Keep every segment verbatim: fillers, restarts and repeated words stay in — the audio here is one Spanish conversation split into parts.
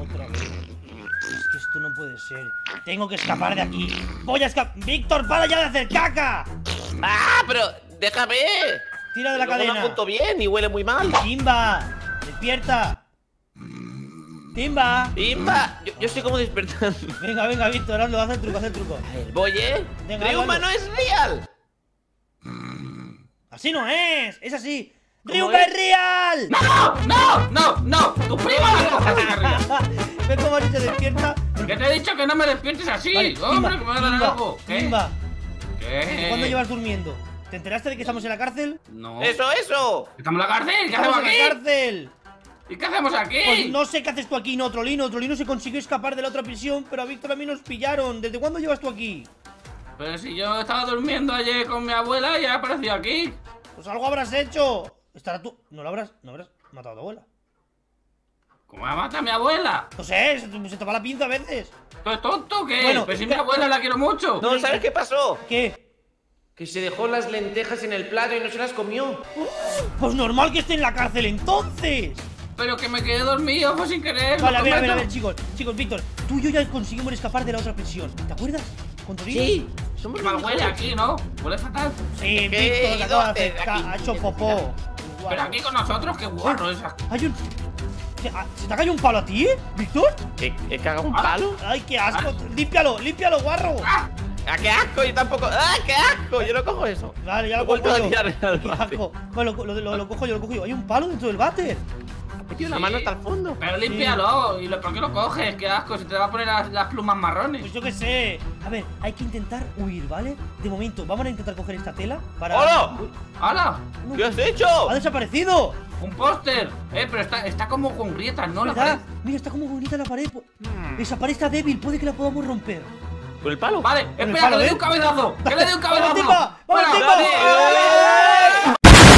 Otra vez. Es que esto no puede ser. Tengo que escapar de aquí. Voy a escapar. ¡Víctor, para ya de hacer caca! ¡Ah, pero déjame! Tira de la Luego cadena. no apunto bien y huele muy mal. Timba, despierta. Timba. ¡Timba! Yo, yo estoy como despertando. Venga, venga, Víctor, hazlo, haz el truco, haz el truco. A ver, voy, ¿eh? Venga, ¡Ryuma hágalo. no es real! Así no es, es así. ¿Cómo ¡Ryuma es? es real! ¡No! ¡No! ¡No! ¡No! ¡Tu prima la cojas de arriba! ¿Ves cómo así se despierta? Que te he dicho que no me despiertes así. Vale, ¡Hombre, Timba, que me va a dar Timba, algo! ¿Qué? Timba, ¿Qué? ¿cuándo llevas durmiendo? ¿Te enteraste de que estamos en la cárcel? No. ¡Eso, eso! ¡Estamos en la cárcel! ¿Qué ¡Estamos hacemos en la aquí? cárcel! ¿Y qué hacemos aquí? Pues no sé qué haces tú aquí, no, Trolino. Trolino se consiguió escapar de la otra prisión, pero a Víctor a mí nos pillaron. ¿Desde cuándo llevas tú aquí? Pero si yo estaba durmiendo ayer con mi abuela y he aparecido aquí. Pues algo habrás hecho. Estará tú. ¿No lo habrás? ¿No habrás matado a tu abuela? ¿Cómo me mata a mi abuela? No sé, se te, se te va la pinza a veces. ¿Tú eres tonto o qué? Bueno, Pero si ¿qué- mi abuela la quiero mucho. No, ¿sabes qué pasó? ¿Qué? Que se dejó las lentejas en el plato y no se las comió. Pues normal que esté en la cárcel entonces. Pero que me quedé dormido, fue sin querer. Vale, a lo ver, a ver, a prometo. ver, chicos. Chicos, Víctor, tú y yo ya conseguimos escapar de la otra prisión. ¿Te acuerdas? ¿Con Trolino? Sí, somos Mal los huele mejores. aquí, ¿no? Huele fatal. Sí, ¿Qué? Víctor, que ¿Y acaba de dónde? hacer ca- Aquí. ha hecho popó. Pero aquí con nosotros, qué guarro esas. Hay un... ¿Se, ah, ¿Se te ha caído un palo a ti, eh, Víctor? ¿He, he cagado un Ah. palo? Ay, qué asco. Límpialo, límpialo, guarro. ¡Ah! ¡Ah, qué asco! Yo tampoco. ¡Ah, qué asco! Yo no cojo eso. Vale, ya lo He vuelto cojo a yo. tirar al Qué váter. asco. Vale, lo, lo, lo- lo cojo yo, lo cojo yo. Hay un palo dentro del váter. Ha metido la Sí. mano hasta el fondo. Pero límpialo. ¿Y lo, por qué lo coges? Qué asco, se te va a poner las, las plumas marrones. Pues yo qué sé. A ver, hay que intentar huir, ¿vale? De momento, vamos a intentar coger esta tela para... ¡Hola! Uy, ¡Hala! no, ¿Qué has hecho? ¡Ha desaparecido! ¡Un póster! Eh, pero está, está como con grietas, ¿no? La ¿Verdad? pared. Mira, está como bonita la pared. Po- Hmm. Esa pared está débil, puede que la podamos romper. ¿Con el palo? Vale, el espera, palo, que le ¿eh? dé un cabezazo. ¡Que le dé un ¡Vamos, cabezazo! Timba! ¡Vamos, Fuera. Timba! ¡Dale!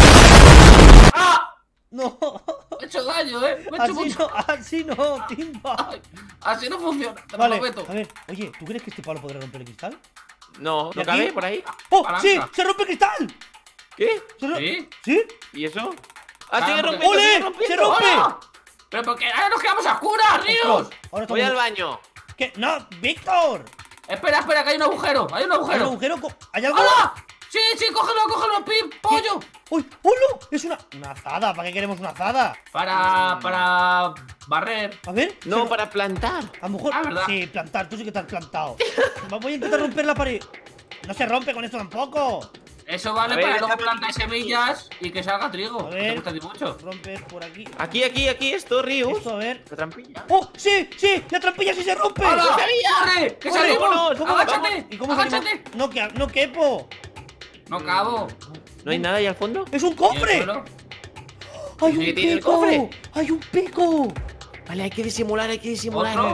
¡Ah! No, Me he hecho daño, eh. Me he hecho así mucho. no, así no, Timba. Ay, así no funciona. Te Vale, lo prometo. a ver, oye, ¿tú crees que este palo podrá romper el cristal? No, ¿Y ¿no aquí? cabe por ahí? ¡Oh, Palanca. sí! ¡Se rompe el cristal! ¿Qué? ¿Se ro- ¿Sí? ¿Sí? ¿Y eso? ¡Ah, Ah, sigue porque- rompiendo! ¡Ole! sigue ¡Se rompiendo! rompe! ¡Hola! Pero porque ahora nos quedamos a oscuras, Ríos. Ahora Voy al estamos- baño. ¿Qué? ¡No, Víctor! Espera, espera, que hay un agujero. Hay un ¿Hay agujero. un agujero? co- ¿Hay algo? ¡Hola! Sí, sí, cógelo, cógelo, pim, pollo. ¡Uy! ¡Hola! Es una... Una azada. ¿Para qué queremos una azada? Para, para barrer. A ver. No, se- para plantar. A lo mejor... Ah, ¿verdad? Sí, plantar. Tú sí que te has plantado. Voy a intentar romper la pared. No se rompe con esto tampoco. Eso vale A ver, para luego déjame plantar quitar semillas y que salga trigo. A ¿Te ver. gusta a ti mucho? Rompes por aquí. Aquí, aquí, aquí, esto, Rius. Esto, a ver. La trampilla. ¡Oh! ¡Sí! ¡Sí! ¡La trampilla sí se rompe! ¡Hola! ¡Lo sabía! ¡Corre! ¡Que ¡Corre! salimos! vámonos! ¿Cómo ¡Agáchate! vamos? ¿Y cómo salimos? ¡Agáchate! No, que, no quepo. No cabo. ¿No hay nada ahí al fondo? ¡Es un ¿Y el cofre! suelo? ¡Hay ¿Y un qué tiene el pico! cofre? ¡Hay un pico! Vale, hay que disimular, hay que disimular. ¿Otro?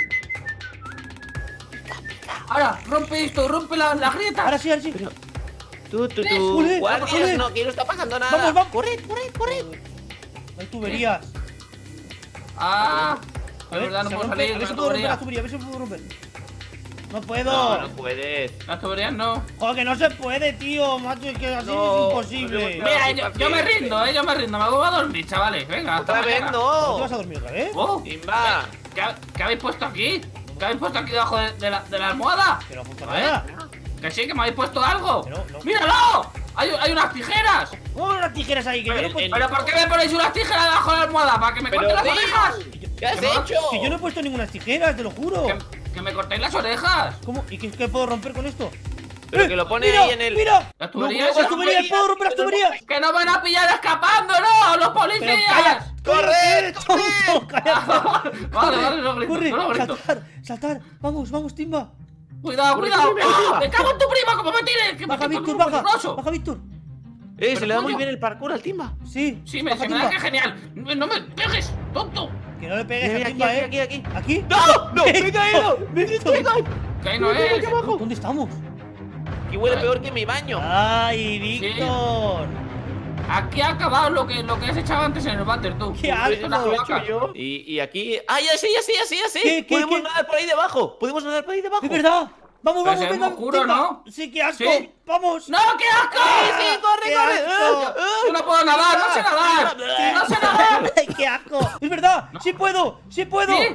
Ahora, rompe esto, rompe la, la grieta. Ahora sí, ahora sí. Pero... Tú, tú, Ole, tú. ole. Guardias, no, aquí no está pasando nada. Vamos, vamos. Corred, corred, corred. Hay tuberías. Ah, A de ver, verdad no se puedo rompe. salir A de ver si la puedo romper tubería. la tubería, a ver si puedo romper. No puedo. No, no puedes. Las tuberías no. Joder, que no se puede, tío. Macho, es que así No, es imposible. no, Mira, sí, yo, ¿para yo qué? me rindo, eh, yo me rindo. Me voy a dormir, chavales. Venga, hasta Otra vez mañana. no. ¿Te vas a dormir otra vez? Oh, Timba. ¿qué, ha- qué habéis puesto aquí? ¿Qué habéis puesto aquí debajo de, de la, de la almohada? Que no funciona A ver. nada. Que sí, que me habéis puesto algo. Pero no. ¡Míralo! Hay, hay unas tijeras. ¿Cómo unas tijeras ahí? Que yo Pero, no he puesto- pero ¿por qué me ponéis unas tijeras debajo de la almohada? ¿Para que me Pero, corten las Rius, orejas? ¿qué has Que no- hecho? Que yo no he puesto ninguna tijeras, te lo juro. Que, que me cortéis las orejas. ¿Cómo? ¿Y qué, qué puedo romper con esto? Pero ¡Eh! que lo pone ¡Mira! ahí en el... ¡Mira! Las tuberías. Las tuberías, puedo romper las tuberías. ¡Que nos van a pillar escapando, no! ¡Los Pero policías! calla. ¡Corre, ¡Tonto! ¡Cállate! Vale, vale, no grito, ¡Corre! no grito. ¡Saltar! ¡Saltar! ¡Vamos, vamos, Timba! Cuidado, Corre, cuidado. corre, ¡Ah! corre. ¡Me cago en tu prima! ¡Como me tires! ¡Que me ¡Baja, quito Víctor, un baja! peligroso! ¡Baja, Víctor! Eh, se Pero le da muy coño. bien el parkour al Timba. Sí. Sí, me, baja, se me da Timba. que genial. No no me pegues, tonto. Que no le pegues Mira, a aquí, Timba, aquí, ¿eh? aquí, aquí. ¿Aquí? ¡No! ¡No! ¡Me he caído! Víctor. Que ahí no Mira, es. aquí abajo. ¿Dónde estamos? Y huele peor que mi baño. ¡Ay, Víctor! Aquí ha acabado lo que, lo que has echado antes en el váter, tú. ¡Qué Una asco! cloaca. Y, y aquí... ¡Ah, ya sé, ya sé, ya sé, ya sé! ¿Qué, qué, Podemos qué? nadar por ahí debajo. Podemos nadar por ahí debajo. ¡Es verdad! ¡Vamos, Pero vamos, se ve venga! muy oscuro, Timba. ¿no? ¡Sí, qué asco! Sí. ¡Vamos! ¡No, qué asco! ¡Sí, sí, corre, ¡Qué corre! asco! ¡Ah, ah! Yo no puedo nadar, no sé nadar. No sé nadar. ¡Ay, qué asco! ¡Es verdad! ¡Sí puedo! ¡Sí puedo! ¿Sí?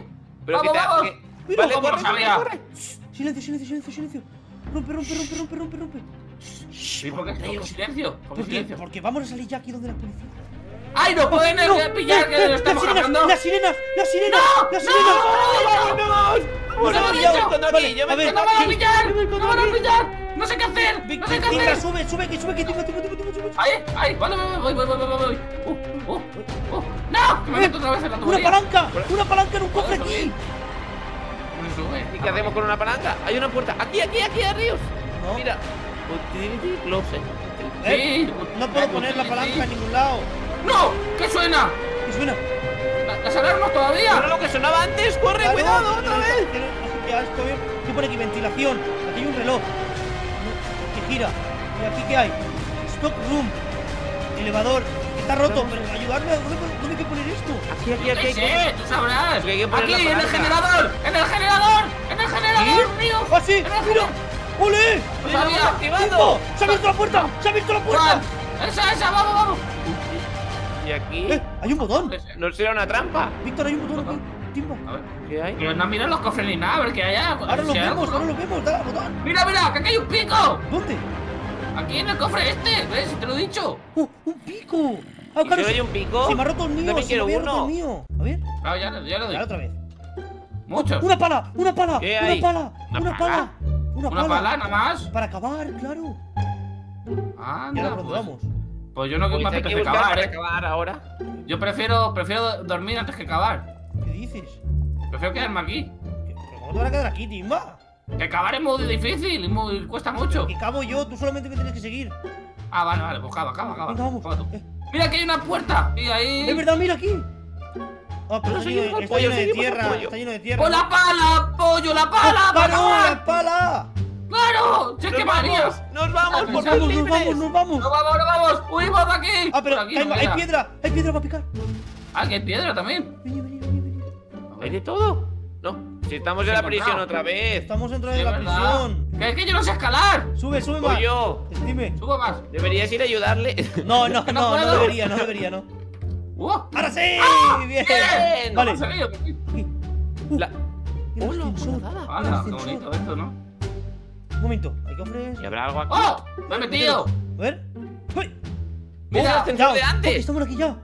Pero que Vamos, te... vamos. que- Mira, Vale, ¿cómo corre, lo corre, sabía? corre. Silencio, silencio, silencio, silencio. Rompe, rompe, rompe, rompe, rompe, rompe. ¿Y por qué? ¿Por qué silencio? ¿Por qué Porque, silencio? porque vamos a salir ya aquí donde la policía. ¡Ay, no pueden No, eh, pillar que eh, lo estamos las sirenas, hablando! las sirenas, las sirenas, ¡No! las ¡No! sirenas. ¡Vámonos! Nos Yo han me pillado. escondo Vale, aquí, yo me a ver, escondo ¡No van a aquí. pillar! Yo me escondo ¡No van a aquí. pillar! ¡No sé qué hacer! ¡No sé qué Venga, hacer! sube, sube, que sube, que tengo, tengo, tengo, tengo, tengo. ¡Ahí! ¡Ahí! ¡Vale, voy, voy, voy, voy, voy, voy! ¡Uh, uh, uh! ¡No! ¡Que me meto otra vez en la Una tubería! palanca, una palanca en un cofre Joder, aquí. ¿Dónde sube? ¿Y qué hacemos con una palanca? Hay una puerta. Aquí, aquí, aquí, Ríos. No. Mira. Utility closet. ¿Eh? Sí. No puedo poner la palanca en ningún lado. ¡No! ¿Qué suena? ¿Qué suena? ¿La- ¿Las alarmas todavía? ¿No era lo que sonaba antes? ¡Corre, Claro, cuidado, pero otra no, vez! pero no sé qué asco, ¿eh? ¿Qué pone aquí? Ventilación. Aquí hay un reloj. No, que gira. ¿Y aquí qué hay? Stock room. Elevador. Está roto, pero ayudarme. ¿Dónde, dónde hay que poner esto? Aquí, aquí, ¿Qué aquí. sé? aquí. ¡Tú sabrás! Que hay que poner ¡Aquí, la en el palanca. generador! ¡En el generador! ¡En el generador, mío! ¡Ah, sí! ¡En el ¡Mira! generador! ¡Ole! ¡Lo ¡Lo hemos sabía! activado! ¡Timbo! ¡Se ha abierto la puerta! ¡Se ha abierto la puerta! ¿Cuál? ¡Esa, esa! ¡Vamos, vamos! Y aquí. ¡Eh! ¡Hay un botón! ¿No será una trampa? Víctor, hay un botón aquí. Timba. A ver. ¿Qué hay? Pero no miran los cofres ni nada, a ver qué hay allá. Ahora lo Si hay algo, vemos, ¿no? ahora lo vemos. Dale al botón. ¡Mira, mira! ¡Que aquí hay un pico! ¿Dónde? Aquí en el cofre este, ¿ves? Si te lo he dicho. ¡Oh! ¡Un pico! Ah, ¿Y solo hay un pico? Se me ha roto el mío. También Se me quiero había roto uno. el mío. A ver. Claro, ya, ya lo doy. Dale otra vez. Muchos. ¡Una pala! ¡Una pala! ¿Qué ¡Una hay? pala! ¿Una ¡Una pala? pala! ¡Una Una pala! pala nada más. Para acabar, claro. Anda, Y ahora pues, vamos. pues yo no Pues me hay que apetece buscar cavar, para eh. acabar ahora. Yo prefiero, prefiero dormir antes que cavar. ¿Qué dices? Prefiero quedarme aquí. ¿Qué- ¿Pero cómo te van a quedar aquí, Timba? Que cavar es muy difícil y muy, cuesta mucho. Que cabo yo, tú solamente me tienes que seguir. Ah, vale, vale, pues cava, cava, cava. Venga, vamos. Cava tú. Eh, Mira que hay una puerta. Y ahí. Es verdad, mira aquí. Ah, pero Pero está seguimos lleno, al está pollo, lleno de seguimos al tierra. pollo. Está lleno de tierra. ¡Con la pala, pollo, la pala! ¡Oh, para ¡Claro, cavar! la pala! ¡Claro! ¡Se ¡Nos quemaría! vamos! ¡Nos vamos por Nos ser vamos, nos libres! vamos, nos vamos. ¡No vamos, no vamos! ¡Huimos de aquí! Ah, pero Por aquí hay, no hay queda. piedra, hay piedra para picar. Ah, que hay piedra también. Vení, vení, vení, vení. ¿Hay de todo? No. Si estamos en la prisión otra vez. Estamos dentro Sí, de la ¿verdad? prisión. Que es que yo no sé escalar. Sube, sube más. Pollo. Dime. Subo más. Deberías ir a ayudarle. No, no, que no, no no, puedo. debería, no debería, no. ¡Uh! ¡Ahora sí! ¡Bien! bien. Vale. ¿Cómo ha salido? Aquí. Uh, La- el Hola, ascensor, hola. el ¡Hala, qué ascensor. bonito esto, ¿no? Un momento, hay cofres. ¿Y habrá algo aquí? ¡Oh! ¡Me he metido! A ver. ¡Uy! ¡Mira el Mira, ascensor de Ya, antes! estamos aquí ya.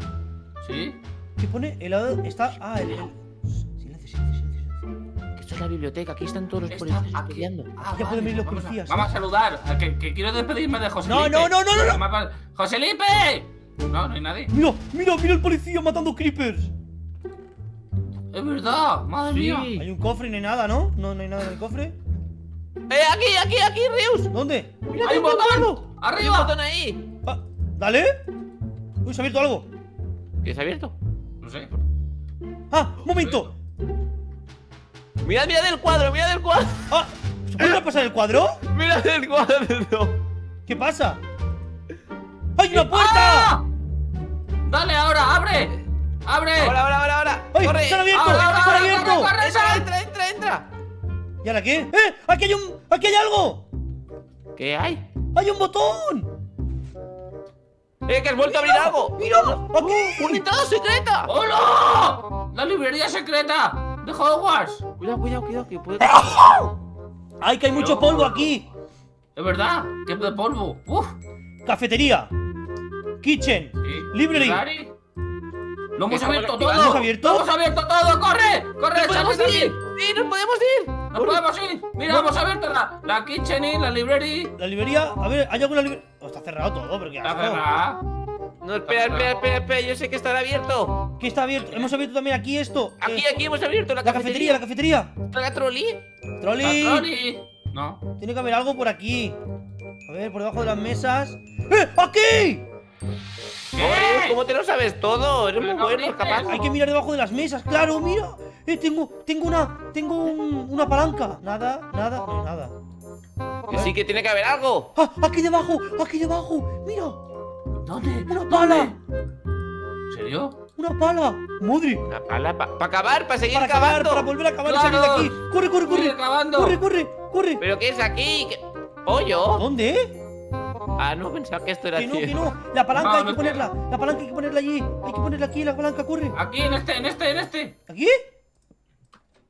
¿Sí? ¿Qué pone? El lado está. Ah, el. el- Silencio, silencio, silencio. Esto es la biblioteca, aquí están todos los Está policías aquí. estudiando. Ah, Ya pueden venir los vamos a- policías. Vamos a saludar. a que, que quiero despedirme de José No, Lipe. no, no, no, no, no. no. ¡José Lipe! No, no hay nadie. Mira, mira, mira el policía matando creepers. Es verdad, madre Sí. mía. Hay un cofre y no hay nada, ¿no? No, no hay nada en el cofre. ¡Eh, aquí, aquí, aquí, Rius! ¿Dónde? Mira, ¡Hay un tengo botón! Hay un ¡Arriba! botón ahí. Ah, dale. Uy, se ha abierto algo. ¿Qué se ha abierto? No sé. Ah, un momento. Mirad, mirad el cuadro, mirad el cuadro. Ah, ¿se puede pasar el cuadro? Mirad el cuadro. ¿Qué pasa? ¡Hay una puerta! ¡Ah! Dale ahora, abre. ¡Abre! Ahora, ahora, ahora, ahora. ¡Ay, ¡Corre! se han abierto! Ahora, ahora, ¡Se han ahora, abierto! corre, corre. ¡Entra, entra, entra, entra! ¿Y ahora qué? ¡Eh! ¡Aquí hay un. ¡Aquí hay algo! ¿Qué hay? ¡Hay un botón! ¡Eh, que has vuelto a abrir algo! ¡Mira! ¡Aquí! ¡Una entrada secreta! ¡Hola! ¡La librería secreta de Hogwarts! Cuidado, cuidado, cuidado, que puede. ¡Ay, que hay mucho polvo aquí! Es verdad, que es de polvo. ¡Uf! Cafetería. Kitchen. Sí. Library. Library. ¡Lo hemos ¿Estamos abierto activando? todo! ¿Lo hemos abierto? ¡Lo hemos abierto todo! ¡Corre! ¡Corre! ¡Nos podemos ¡Sal de ir! aquí! ¡Sí, nos podemos ir! ¡No podemos ir! ¡Mira, hemos abierto la, la kitchen y la library! La librería. A ver, ¿hay alguna librería? Oh, está cerrado todo, pero qué ¡Está asco. cerrada! No, espera, espera, espera, espera, yo sé que estará abierto. ¿Qué está abierto? Hemos abierto también aquí esto. Aquí, Eh, aquí hemos abierto la, La cafetería, la cafetería. ¿La trolley? Trolli. ¡La Trolli! No. Tiene que haber algo por aquí. A ver, por debajo de las mesas. ¡Eh! ¡Aquí! Boris, ¿cómo te lo sabes todo? Eres muy Pero no bueno, grites. capaz. Hay que mirar debajo de las mesas, claro, mira. Eh, tengo, tengo una, tengo un- una palanca. Nada, nada, no hay nada. Que sí que tiene que haber algo. ¡Ah! Aquí debajo, aquí debajo. Mira, ¿Dónde? una pala, ¿En serio? una pala. Madre. Una pala para cavar, para seguir Para cavar, cavando. para volver a cavar y Claro. salir de aquí. Corre, corre, corre. Sigue cavando. Corre, corre, corre. ¿Pero qué es aquí? ¿Qué- ¿Pollo? ¿Dónde? Ah, no, pensaba que esto era Que no, aquí. que no. La palanca No, hay no que ponerla. La palanca hay que ponerla allí. Hay que ponerla aquí, la palanca, corre. Aquí, en este, en este, en este. ¿Aquí?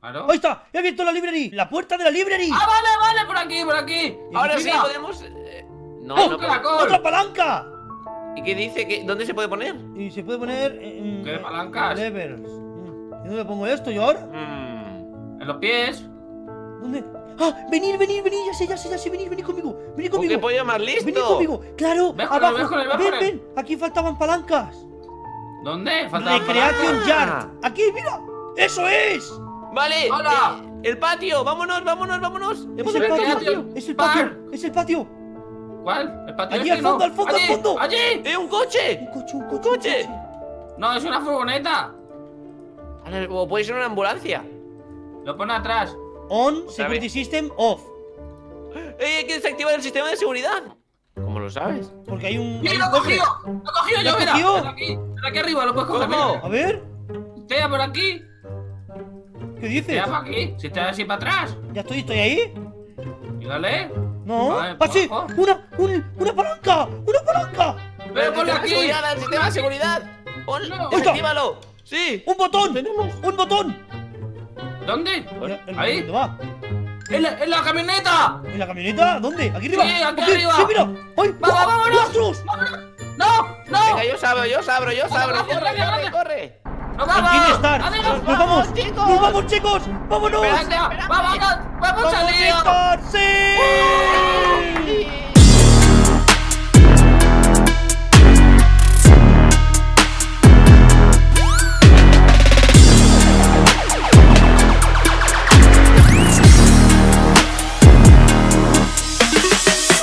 Claro. Ahí está, he abierto la librería. La puerta de la librería. ¡Ah, vale, vale! Por aquí, por aquí. Ahora sí Mira. podemos. eh, No, ¡Oh, no. caracol! ¡Otra palanca! ¿Y qué dice? ¿Qué- ¿Dónde se puede poner? Y se puede poner en. ¿Qué en- palancas? Levers. Mm. ¿Y dónde pongo esto yo ahora? Mm. En los pies. ¿Dónde? ¡Ah! Venir, venir, venir. Ya sé, ya sé, ya sé. Venir, venir conmigo. Venir ¡Oh, qué conmigo. pollo más listo! Venid conmigo. Claro, Ven con él, abajo. ven con él, ven ven, con él. ven. Aquí faltaban palancas. ¿Dónde? Faltaban Recreation palancas. Yard. Aquí, mira. ¡Eso es! Vale, ¡Hola! eh, el patio, vámonos, vámonos, vámonos. Es Hemos el encontrado patio. el patio. Es el patio. Park. Es el patio. ¿Cuál? ¿El patio Allí este? al fondo, No. al fondo, al ¡Allí! fondo. ¡Allí! ¡Eh, un coche! Un coche, un coche. coche. Un No, es una furgoneta. O puede ser una ambulancia. Lo pone atrás. On, security system, off. ¡Eh, hay que desactivar el sistema de seguridad! ¿Cómo lo sabes? Porque hay un. ¡Sí, hay lo un he cofre. cogido! ¡Lo he cogido ¿Lo yo, has mira! cogido? Ven aquí, ven aquí arriba, lo puedes coger. ¿Cómo? mira. A ver, Estoy por aquí. ¿qué dices? Estoy por aquí. Si estás así para atrás. Ya estoy, estoy ahí. Y dale. No. Vale, ¡Ah, sí! ojo. ¡Una, un- una palanca! ¡Una palanca! Pero ponlo ¡El sistema de aquí. seguridad, el sistema de seguridad! ¡Pon- No. ¡Desactívalo! ¡Sí! ¡Un botón! tenemos. ¡Un botón! ¿Dónde? Mira, el- Ahí. ¿Dónde va? ¡En la, en la camioneta! ¿En la camioneta? ¿Dónde? ¿Aquí arriba? Sí, aquí ¡Aquí! arriba. ¡Sí, mira! ¡Ay! ¡Va, va, ¡guau! vámonos! ¡Monstruos! ¡No! ¡No! Venga, yo sabro, yo sabro, yo sabro. gracias, ¡Corre, gracias, corre, gracias. corre! ¡No ¡Aquí vamos! estar! ¡Adiós! ¡Nos vamos! chicos! ¡Nos vamos, chicos! ¡Vámonos! ¡Espérate! ¡Vamos, vamos, vamos, ¡Vamos, al lío! Víctor! ¡Sí! ¡Sí!